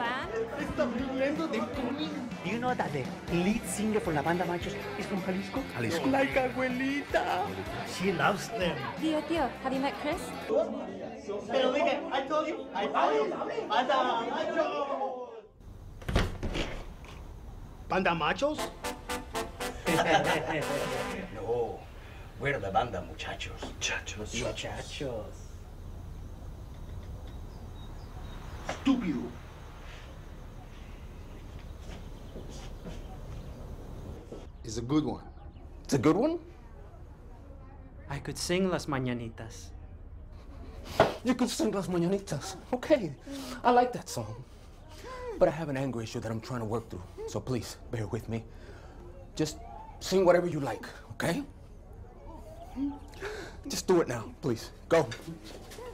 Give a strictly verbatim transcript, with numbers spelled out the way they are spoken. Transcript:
band? Do you know that the lead singer for La Banda Machos is from Jalisco? Jalisco. Like abuelita. She loves them. Tío, tío, have you met Chris? Pero dije, I told you, I told you, Banda Machos. ¿Banda machos? No, we're the banda, muchachos. Muchachos. Muchachos. Estúpido. It's a good one. It's a good one? I could sing Las Mañanitas. You could sing Las Mañanitas. Okay, I like that song. But I have an anger issue that I'm trying to work through. So please, bear with me. Just sing whatever you like, okay? Just do it now, please. Go.